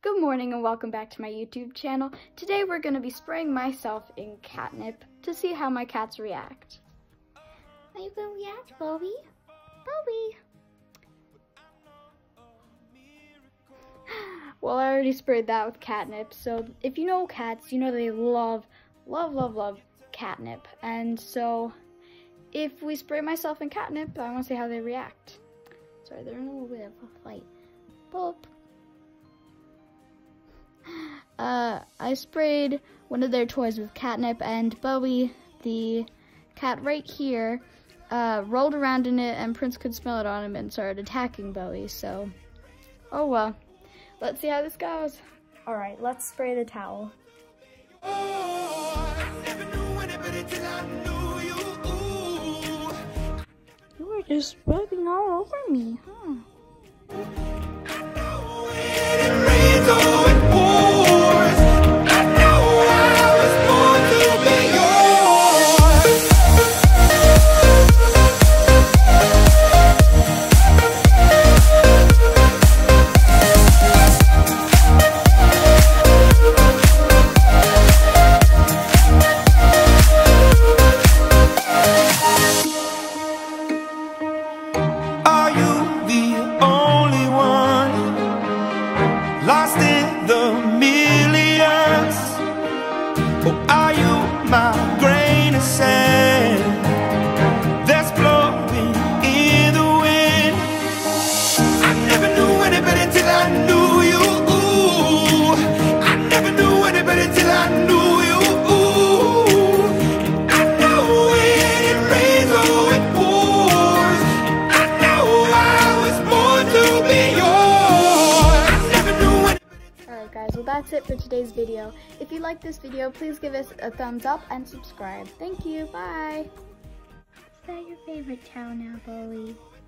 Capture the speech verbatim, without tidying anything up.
Good morning and welcome back to my YouTube channel. Today we're going to be spraying myself in catnip to see how my cats react. Are you going to react, Bobby? Bobby! Well, I already sprayed that with catnip, so if you know cats, you know they love, love, love, love catnip. And so, if we spray myself in catnip, I want to see how they react. Sorry, they're in a little bit of a fight. Boop. Uh, I sprayed one of their toys with catnip, and Bowie, the cat right here, uh, rolled around in it, and Prince could smell it on him and started attacking Bowie, so, oh well. Let's see how this goes. Alright, let's spray the towel. You were just rubbing all over me, huh? Lost in the millions, or are you my grain of sand that's blowing in the wind? I never knew any better till I knew you. Ooh, I never knew any better till I knew you. Ooh, I know when it rains or it pours, I know I was born to be yours. Guys, well that's it for today's video. If you like this video, please give us a thumbs up and subscribe. Thank you, bye! Is that your favorite towel now, Bowie?